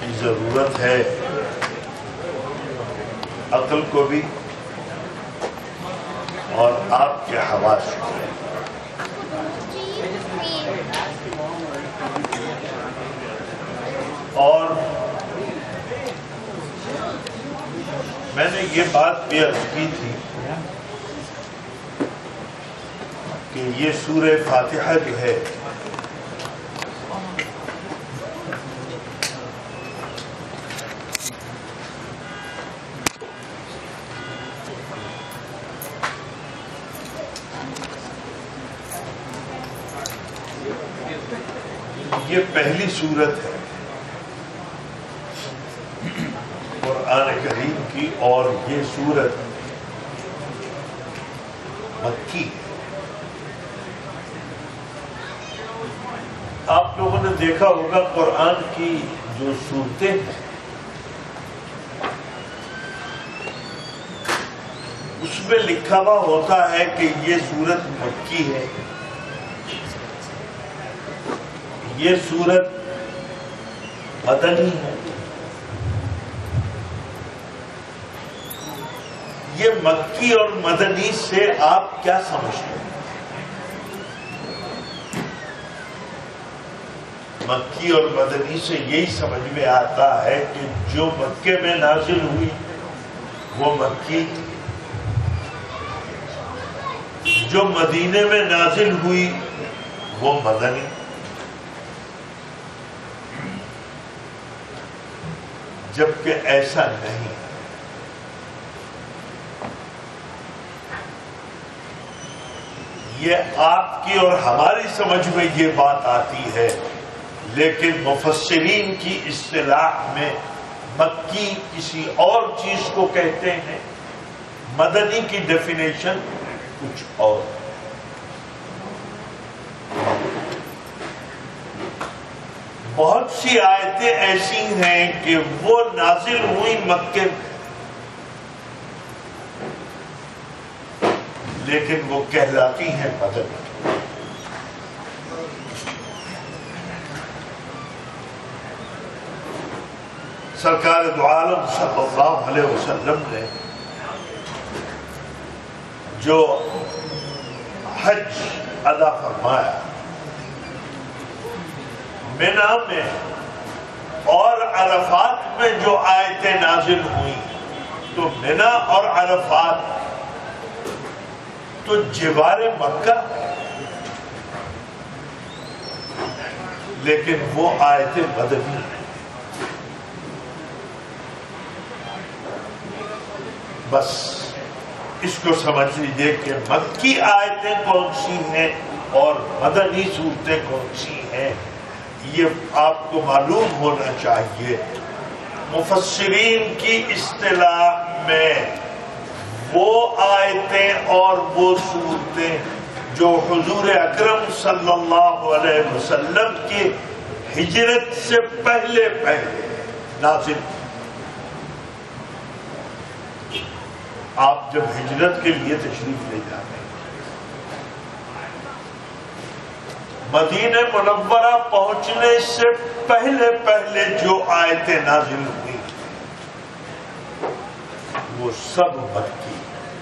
کی ضرورت ہے، عقل کو بھی اور آپ کے حواس کو بھی۔ اور میں نے یہ بات بھی عرض کی تھی کہ یہ سورہ فاتحہ جو ہے یہ پہلی سورت ہے قرآن کریم کی، اور یہ سورت مکی ہے۔ آپ لوگوں نے دیکھا ہوگا قرآن کی جو سورتیں ہیں اس میں لکھا ہوا ہوتا ہے کہ یہ سورت مکی ہے، یہ سورت مدنی ہے۔ یہ مکی اور مدنی سے آپ کیا سمجھتے ہیں؟ مکی اور مدنی سے یہی سمجھ میں آتا ہے کہ جو مکے میں نازل ہوئی وہ مکی، جو مدینے میں نازل ہوئی وہ مدنی۔ جبکہ ایسا نہیں، یہ آپ کی اور ہماری سمجھ میں یہ بات آتی ہے، لیکن مفسرین کی اصطلاح میں مکی کسی اور چیز کو کہتے ہیں، مدنی کی ڈیفینیشن کچھ اور۔ بہت سی آیتیں ایسی ہیں کہ وہ نازل ہوئی مکے میں لیکن وہ کہلاتی ہیں مدنی۔ سرکار دو عالم صلی اللہ علیہ وسلم نے جو حج ادا فرمایا منا میں اور عرفات میں جو آیتیں نازل ہوئیں، تو منا اور عرفات تو جوار مکہ، لیکن وہ آیتیں مدنی ہیں۔ بس اس کو سمجھ لیجیے کہ مکی آیتیں کون سی ہیں اور مدنی صورتیں کون سی ہیں، یہ آپ کو معلوم ہونا چاہیے۔ مفسرین کی اصطلاح میں وہ آیتیں اور وہ صورتیں جو حضور اکرم صلی اللہ علیہ وسلم کی ہجرت سے پہلے نازل، آپ جب ہجرت کے لیے تشریف لے جاتے ہیں، مدینہ منورہ پہنچنے سے پہلے جو آیتیں نازل ہوئی وہ سب مکی،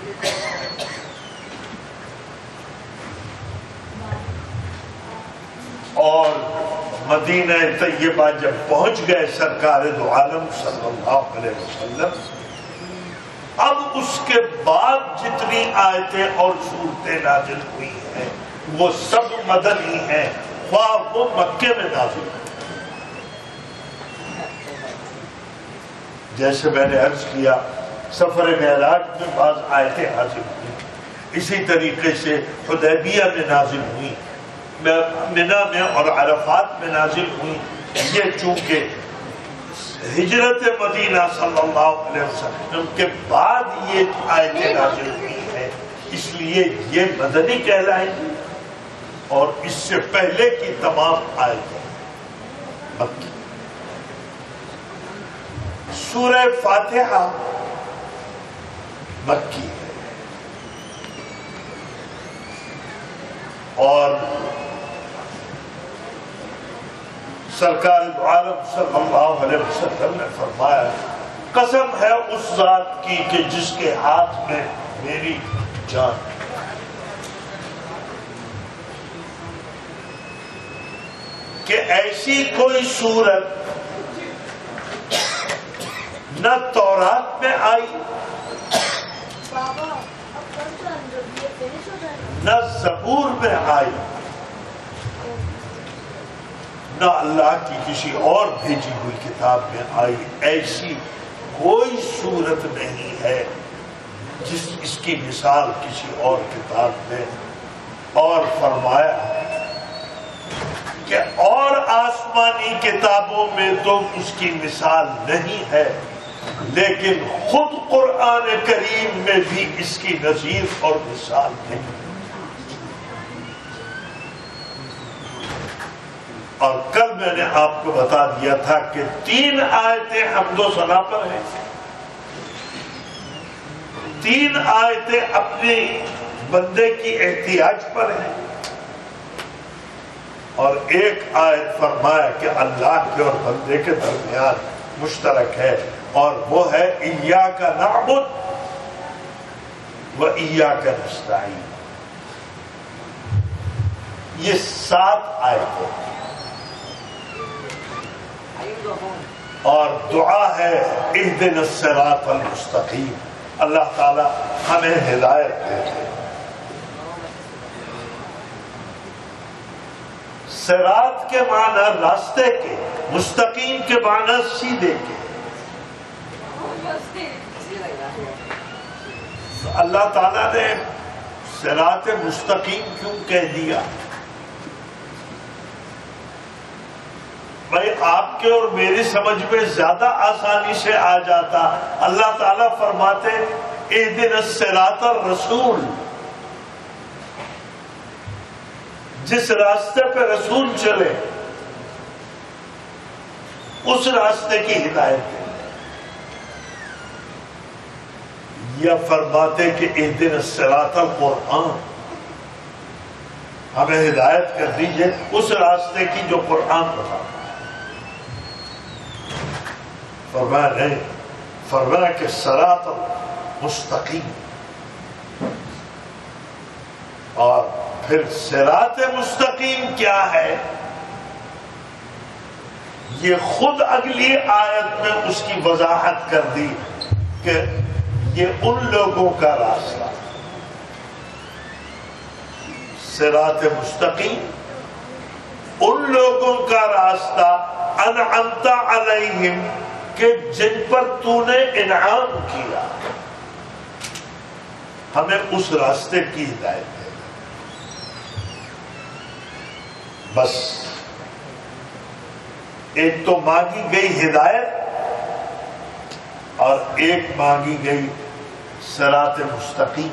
اور مدینہ طیبہ جب پہنچ گئے سرکار دو عالم صلی اللہ علیہ وسلم، اب اس کے بعد جتنی آیتیں اور صورتیں نازل ہوئی ہیں وہ سب مدنی ہیں، خواہ وہ مکے میں نازل ہیں۔ جیسے میں نے عرض کیا سفر معراج میں بعض آیتیں نازل ہوئی، اسی طریقے سے حدیبیہ میں نازل ہوئی، منا میں اور عرفات میں نازل ہوئی۔ یہ چونکہ ہجرت مدینہ صلی اللہ علیہ وسلم کے بعد یہ آیتیں نازل ہوئی ہیں، اس لیے یہ مدنی کہلائیں گی، اور اس سے پہلے کی تمام آیتیں مکی۔ سورہ فاتحہ مکی ہے، اور سرکار دو عالم صلی اللہ علیہ وسلم نے فرمایا قسم ہے اس ذات کی کہ جس کے ہاتھ میں میری جان ہے، کہ ایسی کوئی صورت نہ تورات میں آئی نہ زبور میں آئی نہ اللہ کی کسی اور بھیجی ہوئی کتاب میں آئی، ایسی کوئی صورت نہیں ہے اس کی مثال کسی اور کتاب میں. اور فرمایا کہ اور آسمانی کتابوں میں تو اس کی مثال نہیں ہے، لیکن خود قرآن کریم میں بھی اس کی نظیر اور مثال نہیں. اور کل میں نے آپ کو بتا دیا تھا کہ 3 آیتیں حمد و ثنا پر ہیں، 3 آیتیں اپنے بندے کی احتیاج پر ہیں، اور 1 آیت فرمایا کہ اللہ کے اور بندے کے درمیان مشترک ہے، اور وہ ہے ایاک نعبد و ایاک نستعین. یہ 7 آیتیں اور دعا ہے اہدنا الصراط المستقیم. اللہ تعالی ہمیں ہدایت دے. صراط کے معنی راستے کے، مستقیم کے معنی سیدھے کے. اللہ تعالیٰ نے صراط مستقیم کیوں کہہ دیا؟ بھائی آپ کے اور میری سمجھ میں زیادہ آسانی سے آ جاتا. اللہ تعالیٰ فرماتے اہدنا الصراط الرسول، جس راستے پہ رسول چلے اس راستے کی ہدایت دے. یا فرماتے کہ اہدنا الصراط القرآن، ہمیں ہدایت کر دیجئے اس راستے کی جو قرآن بتا. فرمایا نہیں، فرمایا کہ صراط مستقیم. اور پھر صراط مستقیم کیا ہے یہ خود اگلی آیت میں اس کی وضاحت کر دی کہ یہ ان لوگوں کا راستہ. صراط مستقیم ان لوگوں کا راستہ انعمت علیہم کہ جن پر تو نے انعام کیا. ہمیں اس راستے کی ہدایت ہے. بس ایک تو مانگی گئی ہدایت اور ایک مانگی گئی صراط مستقیم.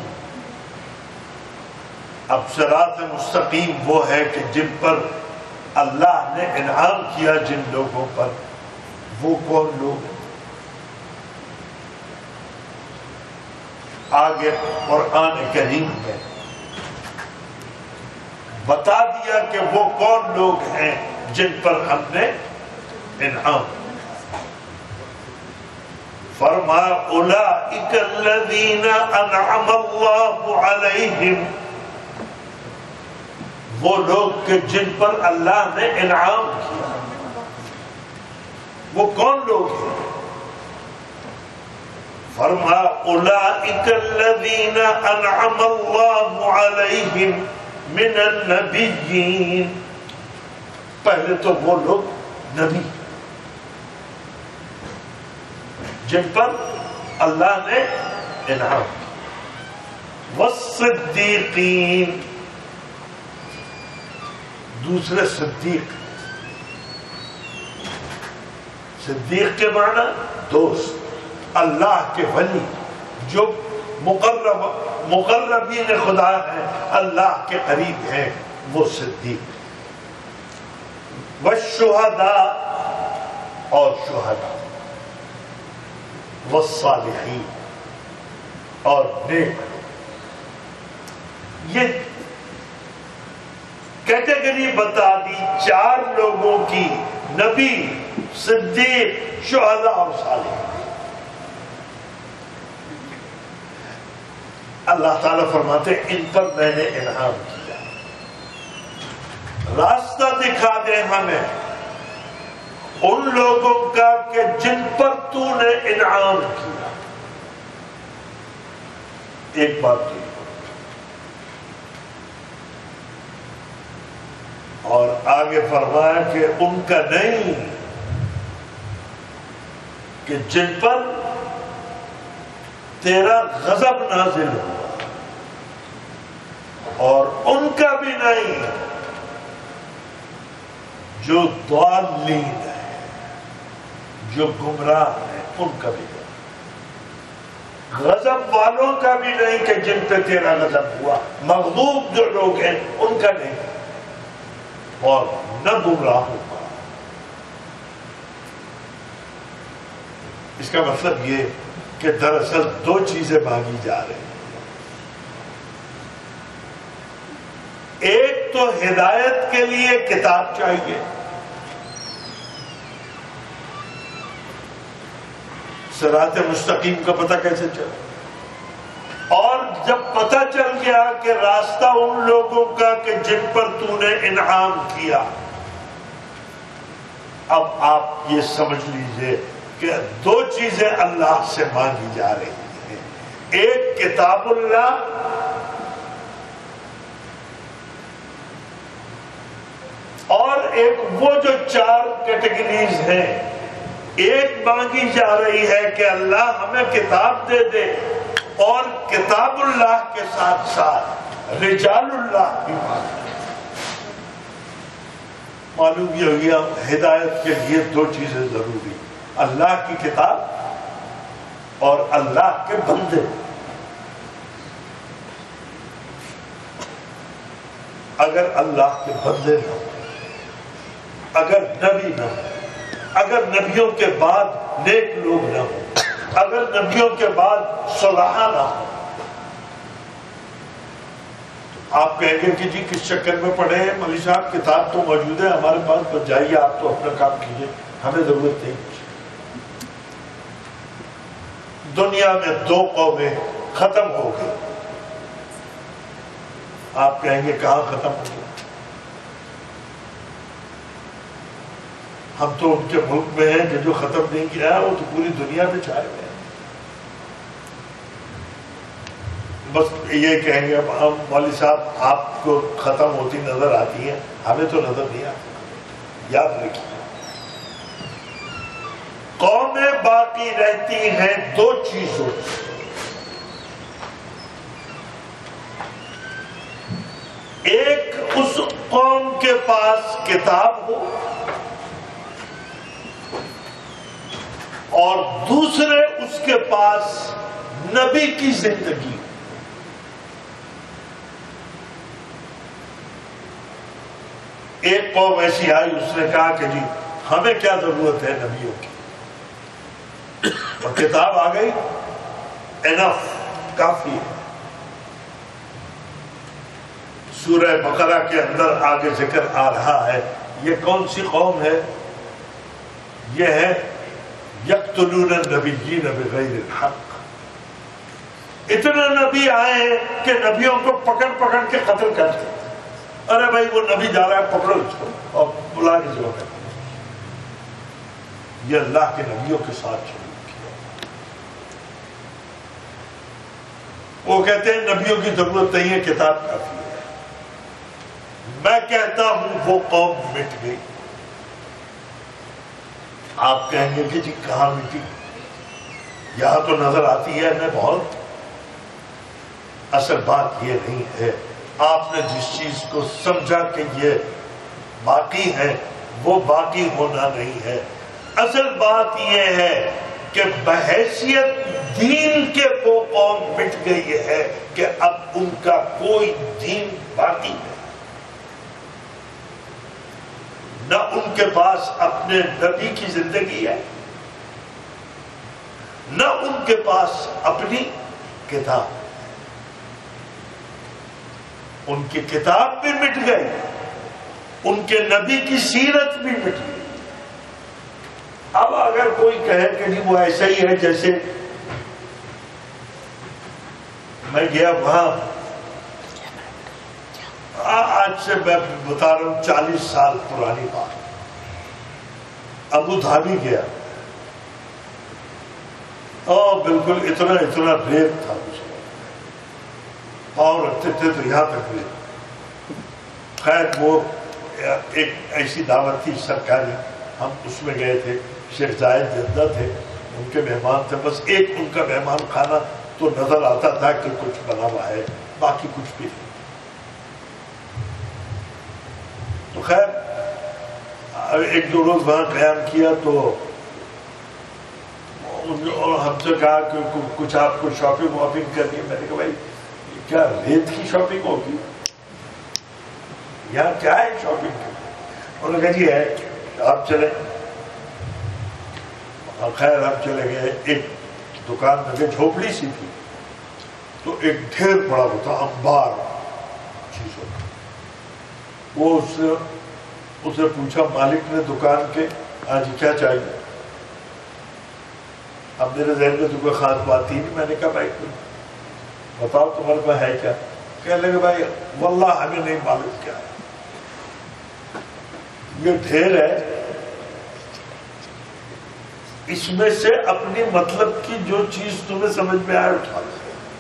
اب صراط مستقیم وہ ہے کہ جن پر اللہ نے انعام کیا، جن لوگوں پر، وہ کون لوگ ہیں؟ آگے قرآن کریم میں بتا دیا کہ وہ کون لوگ ہیں جن پر ہم نے انعام. فرمایا اولئک الذین انعم اللہ علیہم، وہ لوگ کہ جن پر اللہ نے انعام کیا. وہ کون لوگ ہیں؟ فرمایا اولئک الذین انعم اللہ علیہم من النبیین. پہلے تو وہ لوگ نبی جن پر اللہ نے انعام کیا. والصدیقین، دوسرے صدیق. صدیق کے معنی دوست، اللہ کے ولی، جو مقربین خدا ہیں، اللہ کے قریب ہیں، وہ صدیق. والشہداء، اور شہداء. والصالحین، اور نیک. یہ کیٹیگری بتا دی 4 لوگوں کی نبی، صدیق، شہداء اور صالحین۔ اللہ تعالیٰ فرماتے ہیں ان پر میں نے انعام کیا۔ راستہ دکھا دے ہمیں ان لوگوں کا کہ جن پر تو نے انعام کیا۔ ایک بات کی اور آگے فرمایا کہ ان کا نہیں کہ جن پر تیرا غضب نازل ہوا، اور ان کا بھی نہیں جو ضالین ہے، جو گمراہ ہے، ان کا بھی نہیں۔ غضب والوں کا بھی نہیں کہ جن پہ تیرا غضب ہوا، مغضوب جو لوگ ہیں ان کا نہیں، اور نہ گمراہوں کا۔ اس کا مطلب یہ کہ دراصل دو چیزیں مانگی جا رہی ہیں۔ ایک تو ہدایت کے لیے کتاب چاہیے، صراط مستقیم کا پتہ کیسے چلے؟ اور جب پتہ چل گیا کہ راستہ ان لوگوں کا کہ جن پر تو نے انعام کیا، اب آپ یہ سمجھ لیجئے کہ دو چیزیں اللہ سے مانگی جا رہی ہیں۔ ایک کتاب اللہ، اور ایک وہ جو چار کیٹیگریز ہیں۔ ایک مانگی جا رہی ہے کہ اللہ ہمیں کتاب دے دے، اور کتاب اللہ کے ساتھ ساتھ رجال اللہ بھی مانگتے ہیں۔ معلوم یہ ہو گیا ہدایت کے لیے دو چیزیں ضروری، اللہ کی کتاب اور اللہ کے بندے۔ اگر اللہ کے بندے نہ ہو، اگر نبی نہ ہو، اگر نبیوں کے بعد نیک لوگ نہ ہو، اگر نبیوں کے بعد صلحاء نہ ہو، آپ کہیں گے کہ جی کس چکر میں پڑھے ہیں مولوی صاحب، کتاب تو موجود ہے ہمارے پاس، بس جائیے آپ تو اپنا کام کیجیے، ہمیں ضرورت نہیں۔ دنیا میں دو قومیں ختم ہو گئی، آپ کہیں گے کہاں ختم ہو گئی؟ ہم تو ان کے ملک میں ہیں کہ جو ختم نہیں کیا ہے وہ تو پوری دنیا میں چھائے ہوئے ہیں۔ بس یہ کہیں گے اب ہم مولوی صاحب آپ کو ختم ہوتی نظر آتی ہیں، ہمیں تو نظر نہیں آتی۔ یاد رکھیے قومیں باقی رہتی ہیں دو چیزوں سے، ایک اس قوم کے پاس کتاب ہو، اور دوسرے اس کے پاس نبی کی زندگی۔ ایک قوم ایسی آئی، اس نے کہا کہ جی ہمیں کیا ضرورت ہے نبیوں کی، اور کتاب آ گئی، انف، کافی ہے۔ سورہ بقرہ کے اندر آگے ذکر آ رہا ہے، یہ کون سی قوم ہے؟ یہ ہے یقتلون النبیین بغیر الحق۔ اتنے نبی آئے ہیں کہ نبیوں کو پکڑ پکڑ کے قتل کرتے، ارے بھائی وہ نبی جا رہا ہے پکڑو اس کو اور بلا کے جو ہے۔ یہ اللہ کے نبیوں کے ساتھ شروع کیا۔ وہ کہتے ہیں نبیوں کی ضرورت نہیں ہے، کتاب کافی ہے۔ میں کہتا ہوں وہ قوم مٹ گئی۔ آپ کہیں گے کہ جی کہاں مٹی؟ یہاں تو نظر آتی ہے میں بہت۔ اصل بات یہ نہیں ہے، آپ نے جس چیز کو سمجھا کہ یہ باقی ہے وہ باقی ہونا نہیں ہے۔ اصل بات یہ ہے کہ بحیثیت دین کے وہ قوم مٹ گئی ہے کہ اب ان کا کوئی دین باقی نہیں، نہ ان کے پاس اپنے نبی کی زندگی ہے، نہ ان کے پاس اپنی کتاب۔ ان کی کتاب بھی مٹ گئی، ان کے نبی کی سیرت بھی مٹ گئی، اب اگر کوئی کہے کہ نہیں وہ ایسا ہی ہے جیسے میں گیا وہاں، آج سے میں بتا رہا ہوں 40 سال پرانی بات، ابو دھابی گیا، بالکل اتنا ریت تھا اس میں، پاؤں رکھتے تھے تو یہاں تک ریت۔ خیر وہ ایک ایسی دعوت تھی سرکاری، ہم اس میں گئے تھے، شیخ زاہد جدہ تھے، ان کے مہمان تھے، بس ایک ان کا مہمان خانہ تو نظر آتا تھا کہ کچھ بنا ہوا ہے، باقی کچھ بھی نہیں۔ تو خیر ایک دو روز وہاں قیام کیا تو ہم سے کہا کہ کچھ آپ کو شاپنگ واپنگ کرنی ہے۔ میں نے کہا بھائی کیا ریت کی شاپنگ ہوگی؟ یہاں کیا ہے شاپنگ کی؟ انہوں نے کہا جی ہے، آپ چلیں۔ خیر ہم چلے گئے، ایک دکان میں جھوپڑی سی تھی، تو ایک ڈھیر پڑا ہوتا انبار چیزوں کا۔ وہ اس سے پوچھا مالک نے دکان کے، آج کیا چاہیے؟ اب میرے ذہن میں تو کوئی خاص بات تھی نہیں، میں نے کہا بھائی بتاؤ تمہارے پاس ہے کیا؟ کہنے لگے بھائی واللہ ہمیں نہیں معلوم کیا ہے، یہ ڈھیر ہے، اس میں سے اپنی مطلب کی جو چیز تمہیں سمجھ میں آئے اٹھا لو،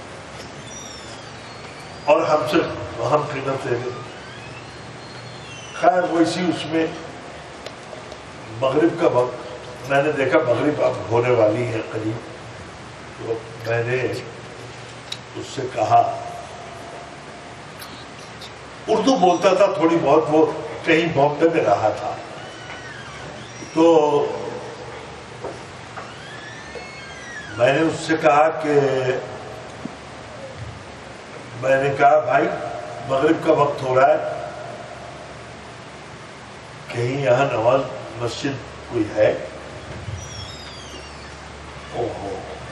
اور ہم قیمت لے لیں۔ خیر وہ اسی اس میں مغرب کا وقت، میں نے دیکھا مغرب اب ہونے والی ہے قریب، تو میں نے اس سے کہا، اردو بولتا تھا تھوڑی بہت، وہ کہیں بامبے میں رہا تھا، تو میں نے اس سے کہا کہ میں نے کہا بھائی مغرب کا وقت ہو رہا ہے، کہیں یہاں نماز مسجد کوئی ہے؟ اوہو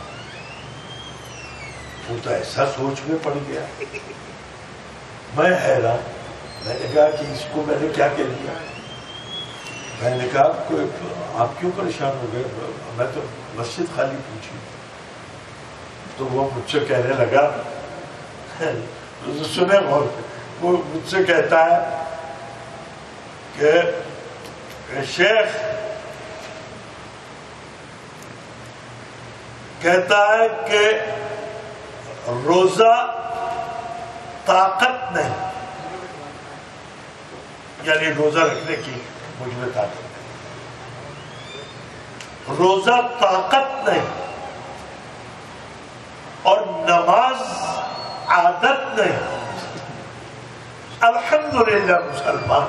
وہ تو ایسا سوچ میں پڑ گیا، میں حیران، میں نے کہا کہ اس کو میں نے کیا کہہ دیا؟ میں نے کہا آپ کیوں پریشان ہو گئے؟ میں تو مسجد خالی پوچھی۔ تو وہ مجھ سے کہنے لگا، سنے غور سے، وہ مجھ سے کہتا ہے کہ شیخ کہتا ہے کہ روزہ طاقت نہیں، یعنی روزہ رکھنے کی مجھ میں طاقت نہیں، روزہ طاقت نہیں، اور نماز عادت نہیں۔ الحمدللہ مسلمان،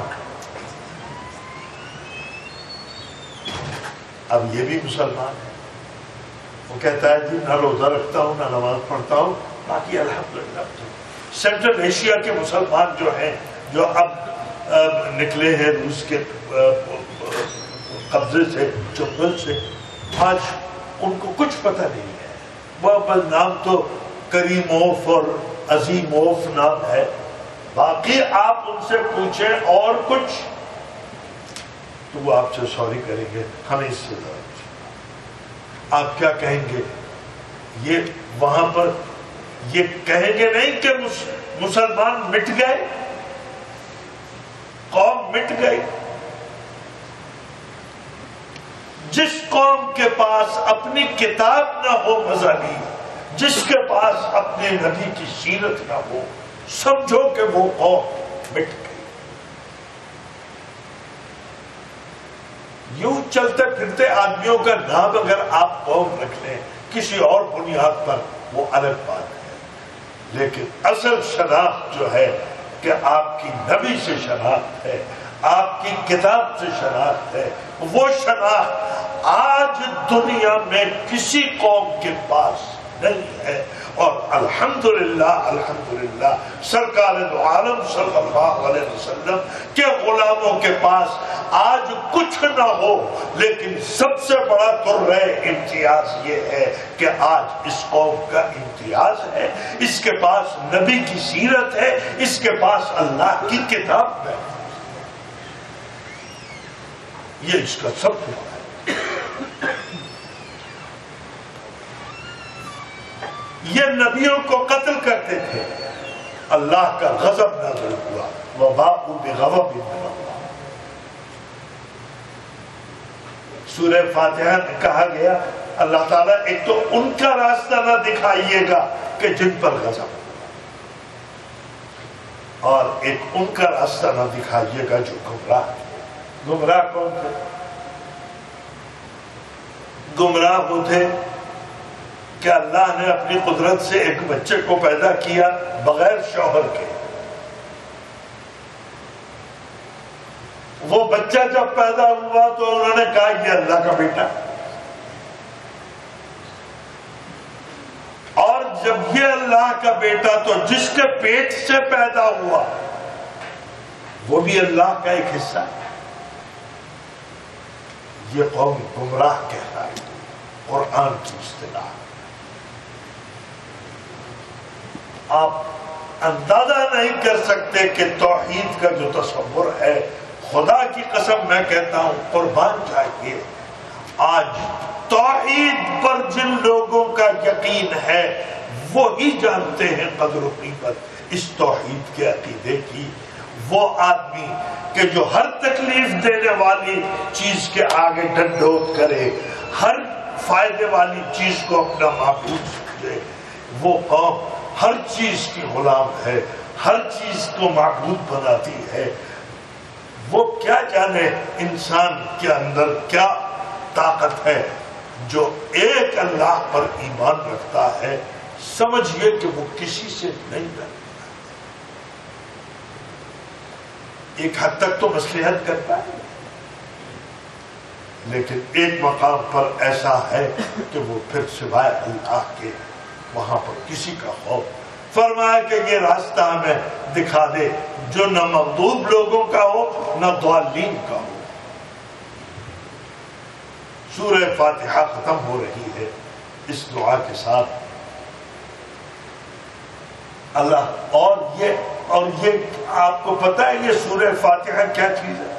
اب یہ بھی مسلمان ہے، وہ کہتا ہے جی نہ روزہ رکھتا ہوں نہ نماز پڑھتا ہوں، باقی الحمدللہ۔ سینٹرل ایشیا کے مسلمان جو ہیں، جو اب نکلے ہیں روس کے قبضے سے، چنگل سے، آج ان کو کچھ پتہ نہیں ہے، وہ بس نام تو کریموف اور عظیموف نام ہے، باقی آپ ان سے پوچھیں اور کچھ تو وہ آپ سے سوری کریں گے، ہمیں اس سے آپ کیا کہیں گے؟ یہ وہاں پر یہ کہیں گے نہیں کہ مسلمان مٹ گئے، قوم مٹ گئی۔ جس قوم کے پاس اپنی کتاب نہ ہو مذہبی، جس کے پاس اپنے نبی کی سیرت نہ ہو، سمجھو کہ وہ قوم مٹ گئی۔ یوں چلتے پھرتے آدمیوں کا نام اگر آپ قوم رکھ لیں کسی اور بنیاد پر، وہ الگ بات ہے، لیکن اصل شناخت جو ہے کہ آپ کی نبی سے شناخت ہے، آپ کی کتاب سے شناخت ہے، وہ شناخت آج دنیا میں کسی قوم کے پاس نہیں ہے۔ اور الحمدللہ الحمدللہ سرکار دو عالم صلی اللہ علیہ وسلم کے غلاموں کے پاس آج کچھ نہ ہو، لیکن سب سے بڑا درہ امتیاز یہ ہے کہ آج اس قوم کا امتیاز ہے، اس کے پاس نبی کی سیرت ہے، اس کے پاس اللہ کی کتاب ہے، یہ اس کا سب کچھ ہے۔ یہ نبیوں کو قتل کرتے تھے، اللہ کا غضب نازل ہوا، وَبَاءُوا بِغَضَبٍ مِّنَ اللَّهِ۔ سورہ فاتحہ میں کہا گیا اللہ تعالیٰ ایک تو ان کا راستہ نہ دکھائیے گا کہ جن پر غضب، اور ایک ان کا راستہ نہ دکھائیے گا جو گمراہ۔ گمراہ کون تھے؟ گمراہ وہ تھے کہ اللہ نے اپنی قدرت سے ایک بچے کو پیدا کیا بغیر شوہر کے، وہ بچہ جب پیدا ہوا تو انہوں نے کہا یہ اللہ کا بیٹا، اور جب یہ اللہ کا بیٹا تو جس کے پیٹ سے پیدا ہوا وہ بھی اللہ کا ایک حصہ ہے۔ یہ قوم گمراہ کہلائی، قرآن کی اصطلاح۔ آپ اندازہ نہیں کر سکتے کہ توحید کا جو تصور ہے، خدا کی قسم میں کہتا ہوں قربان جائیے، آج توحید پر جن لوگوں کا یقین ہے وہی جانتے ہیں قدر و قیمت اس توحید کے عقیدے کی۔ وہ آدمی کہ جو ہر تکلیف دینے والی چیز کے آگے ڈنڈوت کرے، ہر فائدے والی چیز کو اپنا معبود سمجھے، وہ قوم ہر چیز کی غلام ہے، ہر چیز کو معبود بناتی ہے۔ وہ کیا جانے انسان کے اندر کیا طاقت ہے جو ایک اللہ پر ایمان رکھتا ہے، سمجھئے کہ وہ کسی سے نہیں ڈرتا، ایک حد تک تو مصلحت کرتا ہے، لیکن ایک مقام پر ایسا ہے کہ وہ پھر سوائے اللہ کے وہاں پر کسی کا خوف۔ فرمایا کہ یہ راستہ ہمیں دکھا دے جو نہ مغضوب لوگوں کا ہو نہ ضالین کا ہو۔ سورہ فاتحہ ختم ہو رہی ہے اس دعا کے ساتھ۔ اللہ اور یہ آپ کو پتہ ہے یہ سورہ فاتحہ کیا چیز ہے؟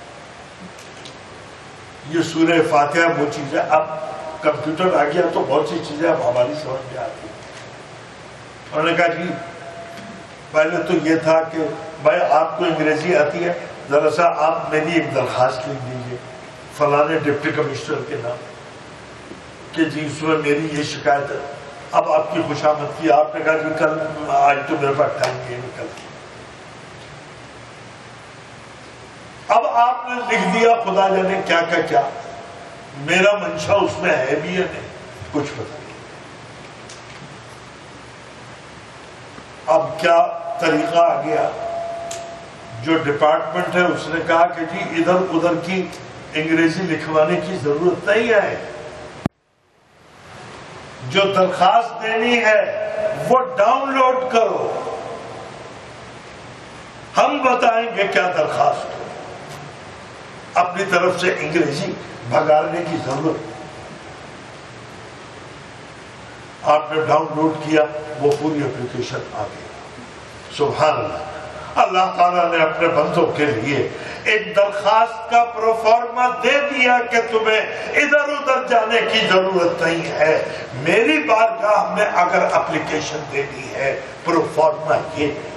یہ سورہ فاتحہ وہ چیز ہے، اب کمپیوٹر آ گیا تو بہت سی چیزیں اب ہماری سمجھ میں آتی ہیں۔ انہوں نے کہا جی پہلے تو یہ تھا کہ بھائی آپ کو انگریزی آتی ہے، ذرا سا آپ میری ایک درخواست لکھ دیجیے فلانے ڈپٹی کمشنر کے نام کہ جی اس میں میری یہ شکایت ہے۔ اب آپ کی خوشامد کی، آپ نے کہا جی کل، آج تو میرے پاس ٹائم نہیں نکل، اب آپ نے لکھ دیا خدا جانے کیا کیا، میرا منشا اس میں ہے بھی یا نہیں کچھ پتہ نہیں۔ اب کیا طریقہ آ گیا، جو ڈپارٹمنٹ ہے اس نے کہا کہ جی ادھر ادھر کی انگریزی لکھوانے کی ضرورت نہیں ہے، جو درخواست دینی ہے وہ ڈاؤن لوڈ کرو، ہم بتائیں گے کیا درخواست ہو، اپنی طرف سے انگریزی بھگاڑنے کی ضرورت۔ آپ نے ڈاؤن لوڈ کیا، وہ پوری اپلیکیشن آ گئی۔ سبحان اللہ، اللہ تعالیٰ نے اپنے بندوں کے لیے ایک درخواست کا پروفارما دے دیا کہ تمہیں ادھر ادھر جانے کی ضرورت نہیں ہے، میری بارگاہ میں اگر اپلیکیشن دینی ہے پروفارما یہ ہے۔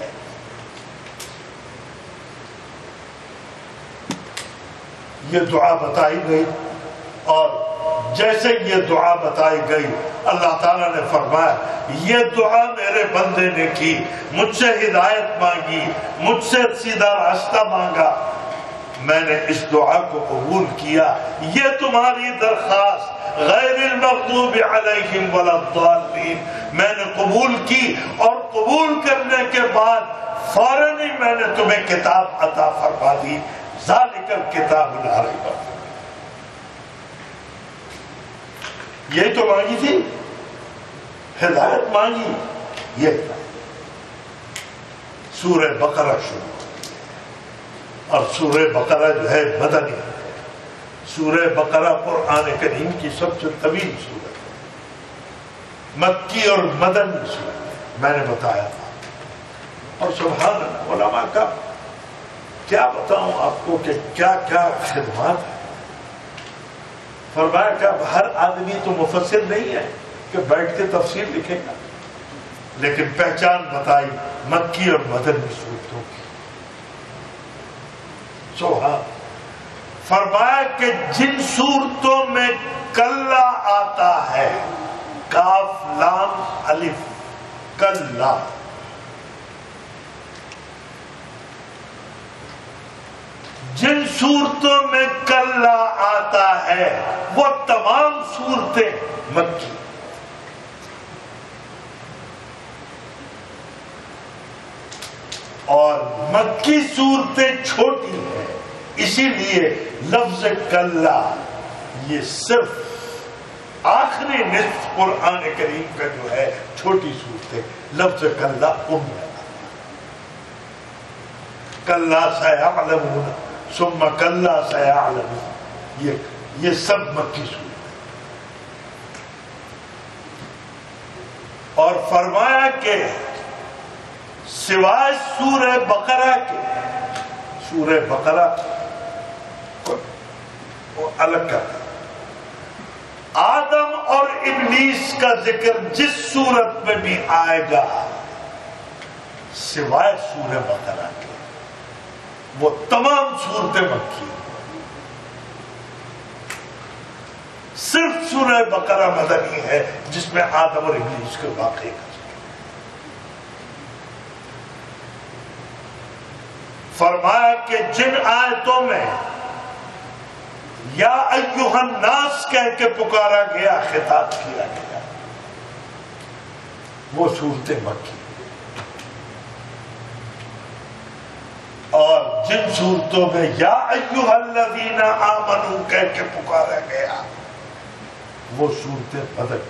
یہ دعا بتائی گئی، اور جیسے یہ دعا بتائی گئی اللہ تعالیٰ نے فرمایا یہ دعا میرے بندے نے کی، مجھ سے ہدایت مانگی، مجھ سے سیدھا راستہ مانگا، میں نے اس دعا کو قبول کیا، یہ تمہاری درخواست غیر المغضوب علیہم ولا الضالین میں نے قبول کی، اور قبول کرنے کے بعد فوراً ہی میں نے تمہیں کتاب عطا فرما دی، ذالک الکتاب لا ریب فیہ۔ یہی تو مانگی تھی، ہدایت مانگی، یہ سورہ بقرہ شروع، اور سورہ بقرہ جو ہے مدنی، سورہ بقرہ قرآن کریم کی سب سے طویل سورت ہے، مکی اور مدنی سورت میں نے بتایا تھا۔ اور سبحان اللہ، علماء کا کیا بتاؤں آپ کو کہ کیا کیا خدمات ہیں۔ فرمایا کہ ہر آدمی تو مفسر نہیں ہے کہ بیٹھ کے تفسیر لکھے گا، لیکن پہچان بتائی مکی اور مدنی صورتوں کی. فرمایا کہ جن صورتوں میں کلا آتا ہے، کاف لام الف، کلا، جن صورتوں میں کلا آتا ہے وہ تمام صورتیں مکی. اور مکی صورتیں چھوٹی ہیں، اسی لیے لفظ کلا یہ صرف آخری نصف قرآن کریم کا جو ہے چھوٹی صورتیں، لفظ کلا ان میں کلا سیعلمون ثم کلا سیعلمون، یہ سب مکی صورت. اور فرمایا کہ سوائے سورہ بقرہ کے، سورہ بقرہ کو الگ کر، آدم اور ابلیس کا ذکر جس صورت میں بھی آئے گا سوائے سورہ بقرہ کے، وہ تمام صورتیں مکی. صرف سورہ بقرہ مدنی ہے جس میں آدم اور ابلیس کے واقعے کا. فرمایا کہ جن آیتوں میں یا ایھا الناس کہہ کے پکارا گیا، خطاب کیا گیا، وہ صورتیں مکی. اور جن صورتوں میں یا ایھا الذین آمنوا کہہ کے پکارا گیا وہ صورتیں مدنی.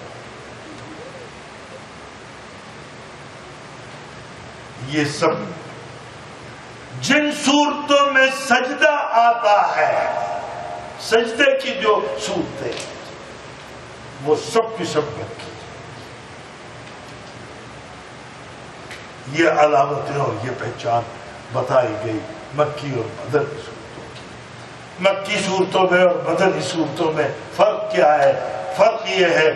یہ سب جن صورتوں میں سجدہ آتا ہے، سجدے کی جو صورتیں وہ سب کی سب مکی. یہ علامتیں اور یہ پہچان بتائی گئی مکی اور مدنی صورتوں کی. مکی صورتوں میں اور مدنی صورتوں میں فرق کیا ہے؟ فرق یہ ہے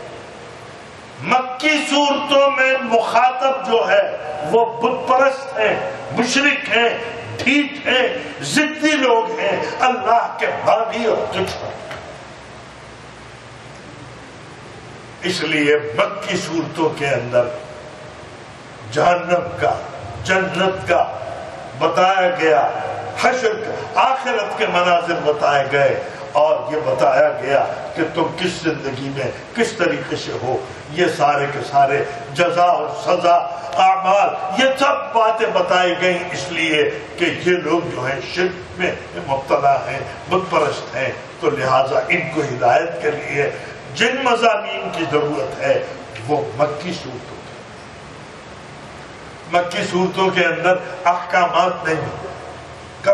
مکی صورتوں میں مخاطب جو ہے وہ بت پرست ہیں، مشرک ہیں، ڈھیٹ ہیں، ضدی لوگ ہیں، اللہ کے باغی اور دشمن. اس لیے مکی صورتوں کے اندر جہنم کا، جنت کا بتایا گیا، حشر کا، آخرت کے مناظر بتائے گئے، اور یہ بتایا گیا کہ تم کس زندگی میں کس طریقے سے ہو. یہ سارے کے سارے جزا اور سزا، اعمال، یہ سب باتیں بتائی گئیں اس لیے کہ یہ لوگ جو ہیں شرک میں مبتلا ہیں، بت پرست ہیں، تو لہٰذا ان کو ہدایت کے لیے جن مضامین کی ضرورت ہے وہ مکی صورتوں کے، مکی صورتوں کے اندر احکامات نہیں کم.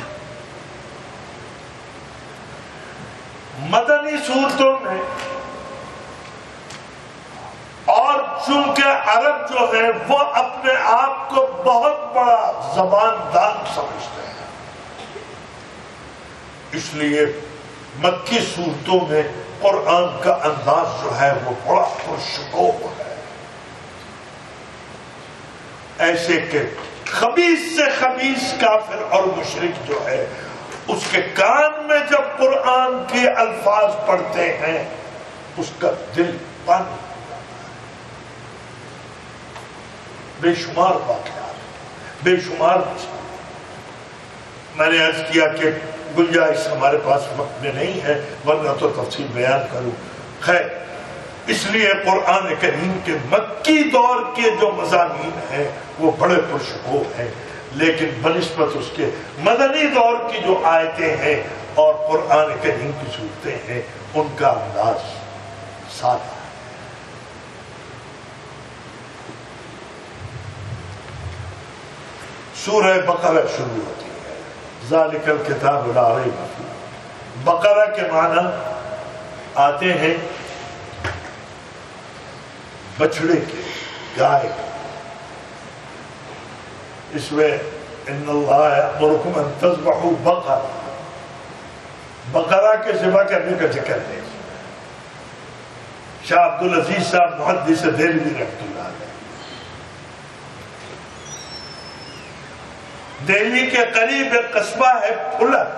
مدنی صورتوں میں اور چونکہ عرب جو ہے وہ اپنے آپ کو بہت بڑا زبان دان سمجھتے ہیں، اس لیے مکی صورتوں میں قرآن کا انداز جو ہے وہ بڑا پرشکوہ ہے، ایسے کہ خبیث سے خبیث کافر اور مشرک جو ہے اس کے کان میں جب قرآن کے الفاظ پڑھتے ہیں اس کا دل پانی ہو جاتا ہے. بے شمار واقعات، بے شمار. میں نے عرض کیا کہ گنجائش ہمارے پاس وقت میں نہیں ہے ورنہ تو تفصیل بیان کروں. خیر، اس لیے قرآن کریم کے مکی دور کے جو مضامین ہیں وہ بڑے پرشکوہ ہیں، لیکن بنسبت اس کے مدنی دور کی جو آیتیں ہیں اور قرآن کریم کی صورتیں ہیں ان کا انداز سادہ ہے. سورہ بقرہ شروع ہوتی ہے، ذالک الکتاب لا ریب فیہ. بقرہ کے معنی آتے ہیں بچڑے کے، گائے کے. اس میں ان اللہ یأمرکم ان تذبحوا بقرہ، بقرہ کے ذبح کرنے کا ذکر ہے. شاہ عبدالعزیز صاحب محدث دہلوی رحمۃ اللہ علیہ دہلی کے قریب ایک قصبہ ہے پھلت.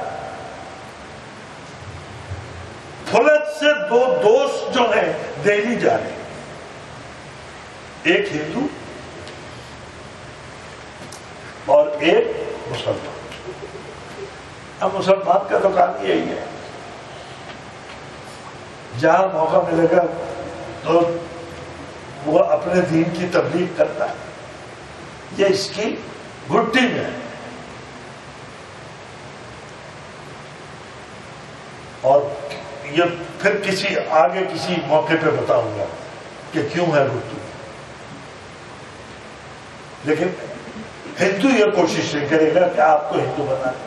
پھلت سے دو دوست جو ہیں دہلی جا رہے ہیں, ایک ہندو اور ایک مسلمان. اب مسلمان کا تو کام یہی ہے, جہاں موقع ملے گا تو وہ اپنے دین کی تبلیغ کرتا ہے. یہ اس کی گھٹی میں ہے. اور یہ پھر آگے کسی موقع پہ بتاؤں گا کہ کیوں ہے گھٹی. لیکن ہندو یہ کوشش نہیں کرے گا کہ آپ کو ہندو بنا دے,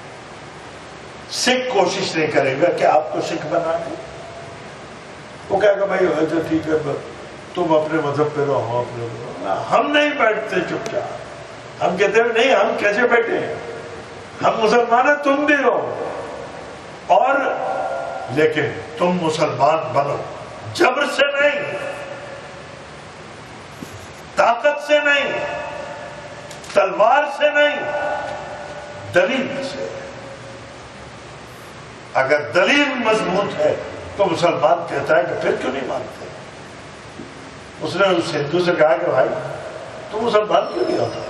سکھ کوشش نہیں کرے گا کہ آپ کو سکھ بنا دے. وہ کہے گا بھائی تو ٹھیک ہے تم اپنے مذہب پہ رہو, اپنے ہم نہیں بیٹھتے چپ چاپ. ہم کہتے ہیں نہیں, ہم کیسے بیٹھے ہیں, ہم مسلمان ہیں, تم بھی رہو. اور لیکن تم مسلمان بنو, جبر سے نہیں, طاقت سے نہیں, تلوار سے نہیں, دلیل سے. اگر دلیل مضبوط ہے تو مسلمان کہتا ہے کہ پھر کیوں نہیں مانتے. اس نے اس ہندو سے کہا کہ بھائی تم مسلمان کیوں نہیں ہوتا.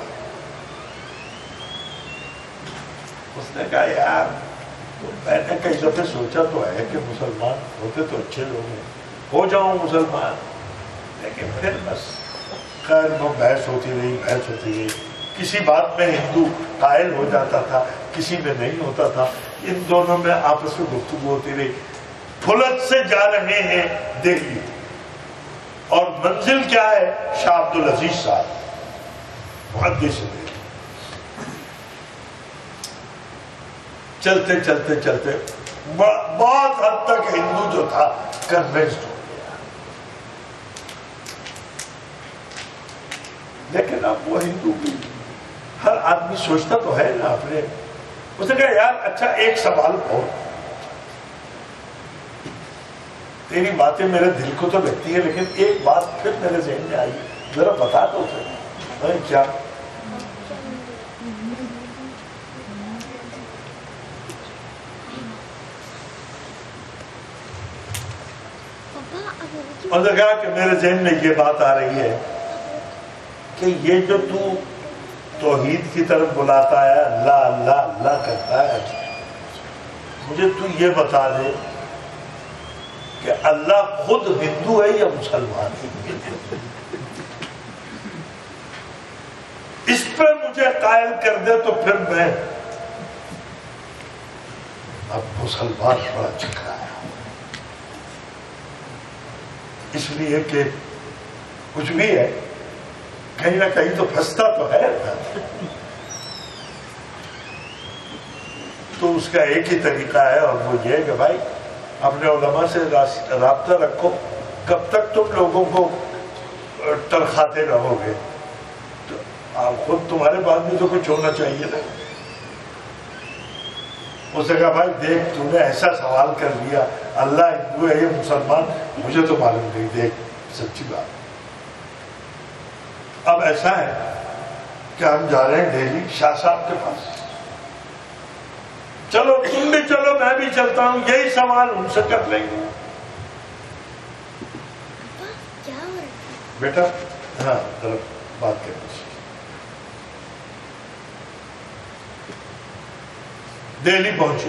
اس نے کہا یار میں نے کئی دفعہ سوچا تو ہے کہ مسلمان ہوتے تو اچھے لوگ ہیں, ہو جاؤں مسلمان. لیکن پھر بس خیر وہ بحث ہوتی رہی. کسی بات میں ہندو قائل ہو جاتا تھا, کسی میں نہیں ہوتا تھا. ان دونوں میں آپس میں گفتگو ہوتی رہی. پھلت سے جا رہے ہیں دہلی, اور منزل کیا ہے, شاہ عبدالعزیز صاحب محدث سے. چلتے چلتے چلتے بہت حد تک ہندو جو تھا کنونسڈ ہو گیا. لیکن اب وہ ہندو بھی, ہر آدمی سوچتا تو ہے نا اپنے. اس نے کہا یار اچھا ایک سوال اور, تیری باتیں میرے دل کو تو لگتی ہے لیکن ایک بات پھر میرے ذہن میں آئی, ذرا بتا دو اسے. کیا؟ اور نے کہا کہ میرے ذہن میں یہ بات آ رہی ہے کہ یہ جو تو توحید کی طرف بلاتا ہے, اللہ اللہ اللہ کرتا ہے, مجھے تو یہ بتا دے کہ اللہ خود ہندو ہے یا مسلمان ہے. اس پر مجھے قائل کر دے تو پھر میں اب مسلمان بڑا چکرایا. اس لیے کہ کچھ بھی ہے کہیں نہ کہیں تو پھنستا تو ہے. تو اس کا ایک ہی طریقہ ہے, اور وہ یہ کہ بھائی اپنے علماء سے رابطہ رکھو. کب تک تم لوگوں کو ترخاتے رہو گے, تو آپ خود تمہارے پاس بھی تو کچھ ہونا چاہیے نا. اس نے کہا بھائی دیکھ تو نے ایسا سوال کر لیا, اللہ ہندو ہے یہ مسلمان, مجھے تو معلوم نہیں. دیکھ سچی بات. اب ایسا ہے کہ ہم جا رہے ہیں دہلی شاہ صاحب کے پاس. چلو تم بھی چلو, میں بھی چلتا ہوں, یہی سوال ان سے کر لیں گے. بیٹا ہاں ذرا بات کریں. دہلی پہنچے,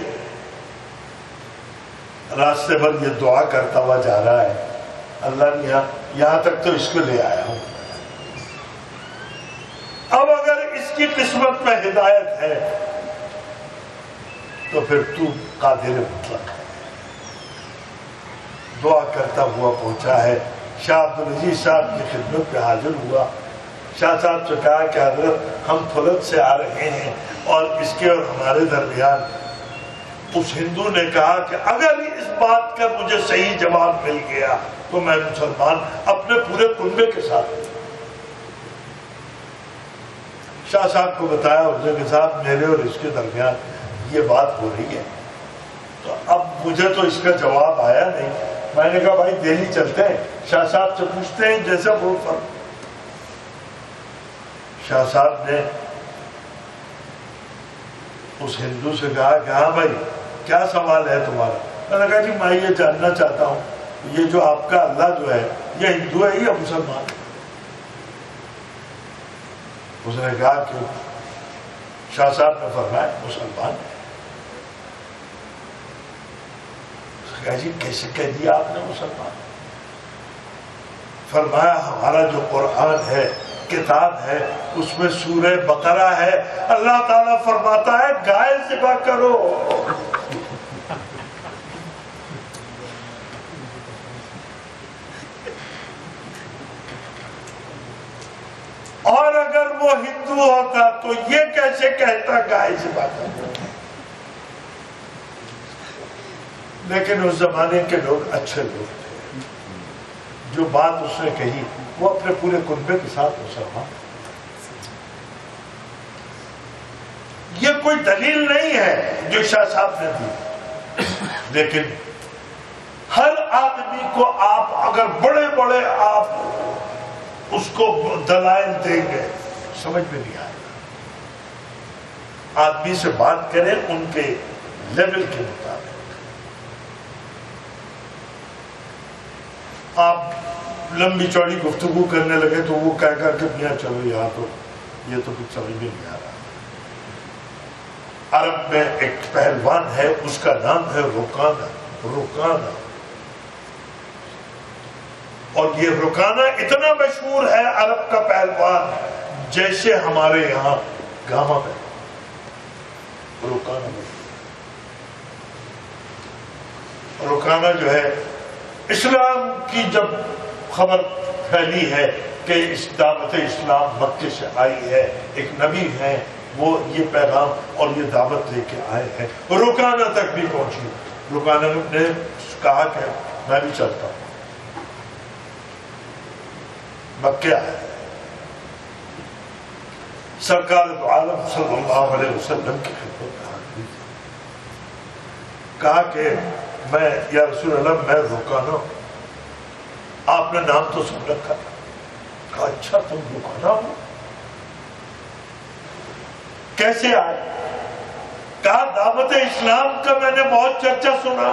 راستے پر یہ دعا کرتا ہوا جا رہا ہے, اللہ نے یہاں تک تو اس کو لے آیا ہوں. اب اگر اس کی قسمت میں ہدایت ہے تو پھر تو قادر مطلق ہے. دعا کرتا ہوا پہنچا ہے, شاہ عبدالعزیز صاحب کی خدمت پہ حاضر ہوا. شاہ صاحب سے کہا کہ حضرت ہم پھلت سے آ رہے ہیں, اور اس کے اور ہمارے درمیان اس ہندو نے کہا کہ اگر اس بات کا مجھے صحیح جواب مل گیا تو میں مسلمان اپنے پورے کنبے کے ساتھ. شاہ صاحب کو بتایا اس نے کہ صاحب میرے اور اس کے درمیان یہ بات ہو رہی ہے. تو اب مجھے تو اس کا جواب آیا نہیں. میں نے کہا بھائی دہلی چلتے ہیں, شاہ صاحب سے پوچھتے ہیں جیسا وہ فرق. شاہ صاحب نے اس ہندو سے کہا کہ ہاں بھائی کیا سوال ہے تمہارا؟ میں نے کہا جی میں یہ جاننا چاہتا ہوں یہ جو آپ کا اللہ جو ہے یہ ہندو ہے یا مسلمان؟ اس نے کہا کہ شاہ صاحب نے فرمایا مسلمان. اس نے کہا جی کیسے کہہ دیا آپ نے مسلمان؟ فرمایا ہمارا جو قرآن ہے کتاب ہے اس میں سورہ بقرہ ہے اللہ تعالیٰ فرماتا ہے گائے ذبح کرو. اور اگر وہ ہندو ہوتا تو یہ کیسے کہتا گائے ذبح کرو؟ لیکن اس زمانے کے لوگ اچھے لوگ تھے. جو بات اس نے کہی وہ اپنے پورے کنبے کے ساتھ مسلمان. یہ کوئی دلیل نہیں ہے جو شاہ صاحب نے دی، لیکن ہر آدمی کو آپ اگر بڑے بڑے آپ اس کو دلائل دیں گے سمجھ میں نہیں آئے گا. آدمی سے بات کریں ان کے لیول کے مطابق. آپ لمبی چوڑی گفتگو کرنے لگے تو وہ کہہ کر کے میاں چلو یہاں تو یہ تو کچھ سمجھ میں نہیں آ رہا. عرب میں ایک پہلوان ہے اس کا نام ہے رکانہ. رکانہ اور یہ رکانہ اتنا مشہور ہے عرب کا پہلوان جیسے ہمارے یہاں گاما میں رکانہ. رکانہ جو ہے اسلام کی جب خبر پھیلی ہے کہ اس دعوت اسلام مکے سے آئی ہے، ایک نبی ہے وہ یہ پیغام اور یہ دعوت لے کے آئے ہیں، رکانہ تک بھی پہنچی. رکانہ نے کہا کہ میں بھی چلتا ہوں. مکے آئے. سرکار دو عالم صلی اللہ علیہ وسلم کی خدمت میں حاضر کہا کہ میں یا رسول اللہ میں رکانہ ہوں. آپ نے نام تو سن رکھا تھا. کہا اچھا تم رکانہ ہو، کیسے آئے؟ کہا دعوت اسلام کا میں نے بہت چرچا سنا،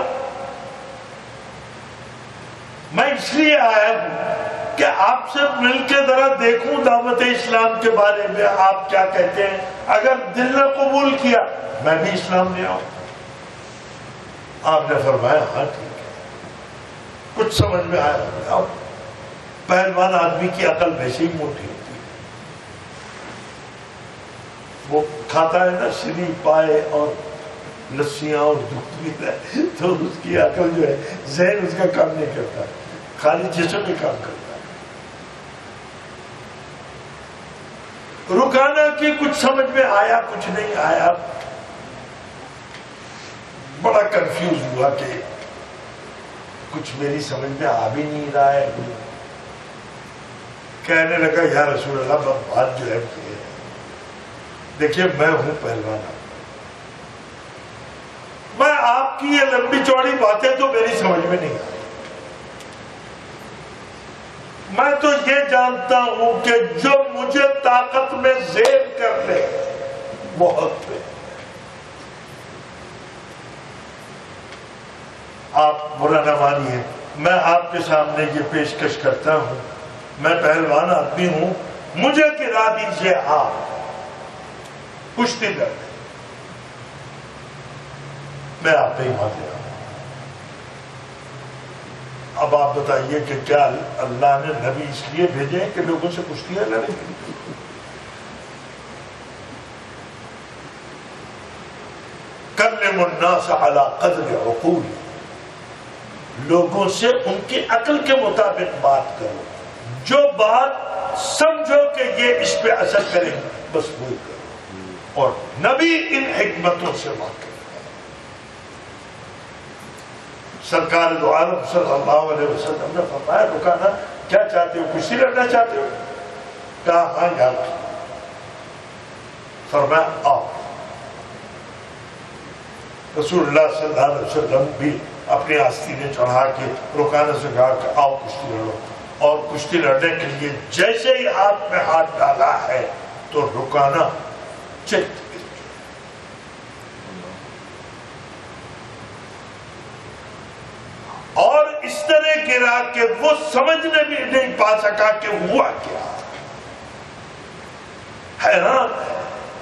میں اس لیے آیا ہوں کہ آپ سے مل کے ذرا دیکھوں دعوت اسلام کے بارے میں آپ کیا کہتے ہیں. اگر دل نے قبول کیا میں بھی اسلام لے آؤں. آپ نے فرمایا ہاں ٹھیک ہے. کچھ سمجھ میں آیا. پہلوان آدمی کی عقل ویسے ہی موٹی ہوتی ہے، وہ کھاتا ہے نا سری پائے اور لسیاں اور دودھ پیتا ہے تو اس کی عقل جو ہے ذہن اس کا کام نہیں کرتا، خالی جسم ہی کام کرتا ہے. رکانہ کی کچھ سمجھ میں آیا کچھ نہیں آیا. بڑا کنفیوز ہوا کہ کچھ میری سمجھ میں آ بھی نہیں رہا ہے. کہنے لگا یا رسول اللہ بات جو ہے دیکھیے میں ہوں پہلوان، میں آپ کی یہ لمبی چوڑی باتیں تو میری سمجھ میں نہیں آئی. میں تو یہ جانتا ہوں کہ جو مجھے طاقت میں زیر کر لے وہ حق پہ. آپ برا نہ مانیے، میں آپ کے سامنے یہ پیشکش کرتا ہوں، میں پہلوان آدمی ہوں، مجھے گرا دیجیے آپ کشتی لڑنے، میں آپ پہ ہی مانتے رہا. اب آپ بتائیے کہ کیا اللہ نے نبی اس لیے بھیجے کہ لوگوں سے کشتیاں لڑیں؟ کلموا الناس علی قدر عقول، لوگوں سے ان کی عقل کے مطابق بات کرو، جو بات سمجھو کہ یہ اس پہ اثر کرے بس وہی کرو. اور نبی ان حکمتوں سے واقف ہے. سرکار دو عالم صلی اللہ علیہ وسلم نے فرمایا رکانہ کیا چاہتے ہو، کشتی لڑنا چاہتے ہو؟ کہا ہاں یار. فرمایا آؤ. رسول اللہ صلی اللہ علیہ وسلم بھی اپنی آستینیں چڑھا کے رکانہ سے کہا کہ آؤ کشتی لڑو. اور کشتی لڑنے کے لیے جیسے ہی ہاتھ میں ہاتھ ڈالا ہے تو رکانہ چت. گرا کہ وہ سمجھنے بھی نہیں پا سکا کہ ہوا کیا. حیران ہے.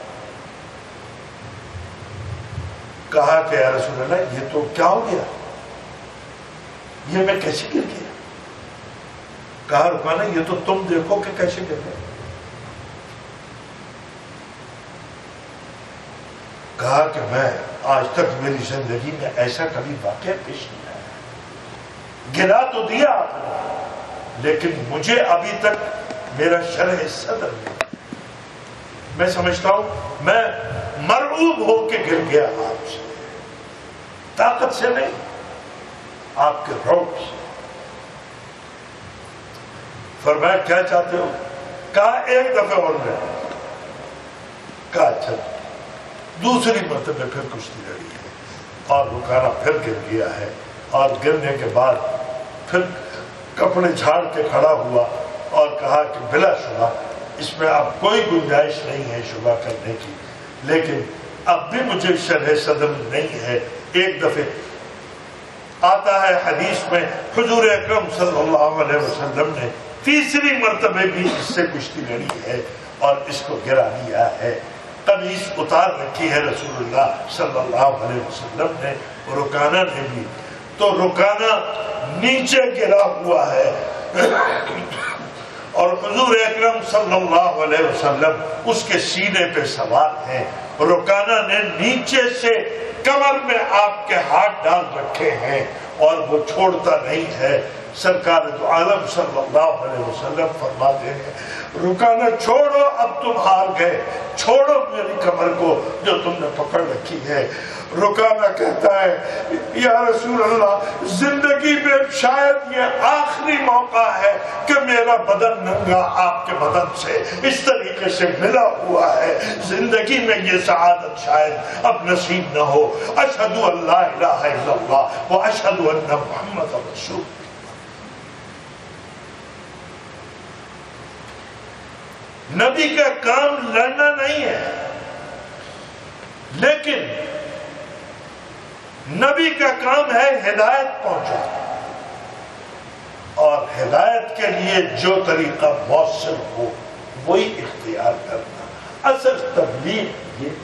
کہا کہ یا رسول اللہ یہ تو کیا ہو گیا, یہ میں کیسے گر گیا؟ کہا رکانا یہ تو تم دیکھو کہ کیسے گر گئے. کہا کہ میں آج تک میری زندگی میں ایسا کبھی واقعہ پیش نہیں آیا. گرا تو دیا آپ نے لیکن مجھے ابھی تک میرا شرح صدر نہیں. میں سمجھتا ہوں میں مرعوب ہو کے گر گیا آپ سے, طاقت سے نہیں, آپ کے رعب سے. فرمایا کیا چاہتے ہو؟ کہا ایک دفعہ اور میں. کہا اچھا. دوسری مرتبہ پھر کشتی لڑی ہے اور رکانا پھر گر گیا ہے, اور گرنے کے بعد پھر کپڑے جھاڑ کے کھڑا ہوا اور کہا کہ بلا شبہ اس میں اب کوئی گنجائش نہیں ہے شبہ کرنے کی, لیکن اب بھی مجھے شرح صدر نہیں ہے. ایک دفعہ آتا ہے حدیث میں حضور اکرم صلی اللہ علیہ وسلم نے تیسری مرتبہ بھی اس سے کشتی لڑی ہے اور اس کو گرا دیا ہے. قمیص اتار رکھی ہے رسول اللہ صلی اللہ علیہ وسلم نے, رکانہ نے بھی. تو رکانہ نیچے گرا ہوا ہے اور حضور اکرم صلی اللہ علیہ وسلم اس کے سینے پہ سوار ہیں. رکانہ نے نیچے سے کمر میں آپ کے ہاتھ ڈال رکھے ہیں اور وہ چھوڑتا نہیں ہے. سرکار دو عالم صلی اللہ علیہ وسلم فرماتے ہیں رکانہ چھوڑو, اب تم ہار گئے, چھوڑو میری کمر کو جو تم نے پکڑ رکھی ہے. رکانہ کہتا ہے یا رسول اللہ زندگی میں شاید یہ آخری موقع ہے کہ میرا بدن ننگا آپ کے بدن سے اس طریقے سے ملا ہوا ہے, زندگی میں یہ سعادت شاید اب نصیب نہ ہو. اشہد ان لا الہ الا اللہ و اشہد ان محمد رسول. نبی کا کام لڑنا نہیں ہے, لیکن نبی کا کام ہے ہدایت پہنچانا, اور ہدایت کے لیے جو طریقہ مؤثر ہو وہی اختیار کرنا. اصل تبلیغ یہ.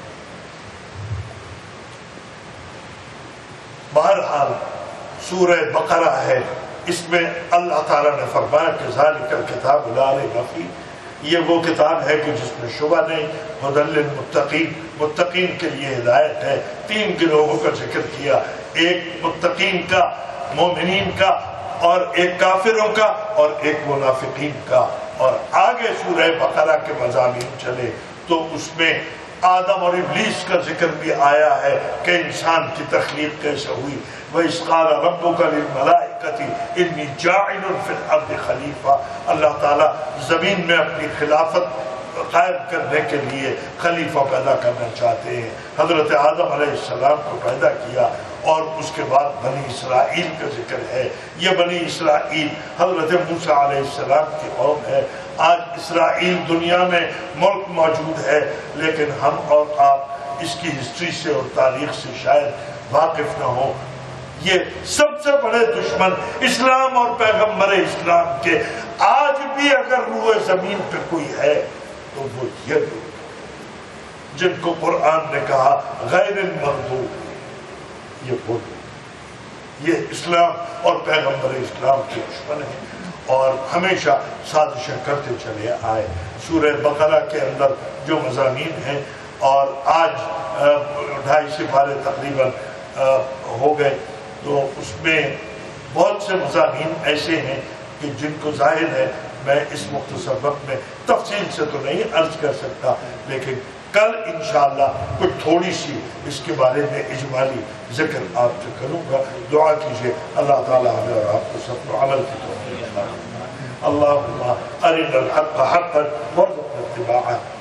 بہرحال سورہ بقرہ ہے, اس میں اللہ تعالیٰ نے فرمایا کہ ذالک الکتاب لا ریب فیہ, یہ وہ کتاب ہے کہ جس میں شبہ نہیں, ھدی للمتقین, متقین کے لیے ہدایت ہے. 3 گروہوں کا ذکر کیا, ایک متقین کا, مومنین کا, اور ایک کافروں کا, اور ایک منافقین کا. اور آگے سورہ بقرہ کے مضامین چلے تو اس میں آدم اور ابلیس کا ذکر بھی آیا ہے کہ انسان کی تخلیق کیسے ہوئی. وَإِذْ قَالَ رَبُّكَ لِلْمَلَائِكَةِ إِنِّي جَاعِلٌ فِي الْأَرْضِ خَلِيفَةً. اللہ تعالیٰ زمین میں اپنی خلافت قائم کرنے کے لیے خلیفہ پیدا کرنا چاہتے ہیں. حضرت آدم علیہ السلام کو پیدا کیا اور اس کے بعد بنی اسرائیل کا ذکر ہے. یہ بنی اسرائیل حضرت موسیٰ علیہ السلام کی قوم ہے. آج اسرائیل دنیا میں ملک موجود ہے, لیکن ہم اور آپ اس کی ہسٹری سے اور تاریخ سے شاید واقف نہ ہوں. یہ سب سے بڑے دشمن اسلام اور پیغمبر اسلام کے آج بھی اگر روح زمین پہ کوئی ہے تو وہ یہ لوگ جن کو قرآن نے کہا غیر المغضوب, یہ وہ لوگ, یہ اسلام اور پیغمبر اسلام کے دشمن ہیں اور ہمیشہ سازشیں کرتے چلے آئے. سورہ بقرہ کے اندر جو مضامین ہیں, اور آج 2.5 سپارے تقریباً ہو گئے, تو اس میں بہت سے مضامین ایسے ہیں کہ جن کو ظاہر ہے میں اس مختصر وقت میں تفصیل سے تو نہیں عرض کر سکتا, لیکن کل انشاءاللہ کچھ تھوڑی سی اس کے بارے میں اجمالی ذکر آپ سے کروں گا. دعا کیجئے اللہ تعالیٰ ہمیں اور آپ کو سب کو عمل کی توفیق عطا فرمائے. اللہم ارنا الحق حقا وارزقنا اتباعہ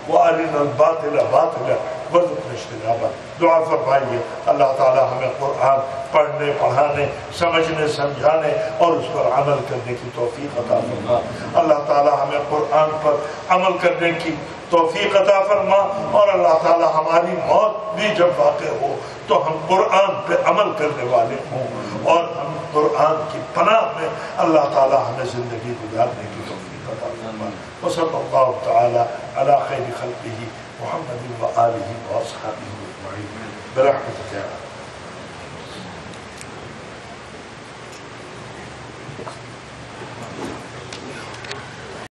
وَأَرِنَا الْبَاطِلَ بَاطِلًا وَارْزُقْنَا اجْتِنَابَهُ. دعا فرمائیے اللہ تعالی ہمیں قرآن پڑھنے، پڑھانے، سمجھنے، سمجھانے اور اس پر عمل کرنے کی توفیق عطا فرما. اللہ تعالی ہمیں قرآن پر عمل کرنے کی توفیق عطا فرما، اور اللہ تعالی ہماری موت بھی جب واقع ہو تو ہم قرآن پہ عمل کرنے والے ہوں، اور ہم قرآن کی پناہ میں اللہ تعالی ہمیں زندگی گزارنے کی توفیق عطا فرما. وصلی اللہ تعالی علی خیر خلقہ محمد و آلہ و اصحابہ اجمعین برحمتک یا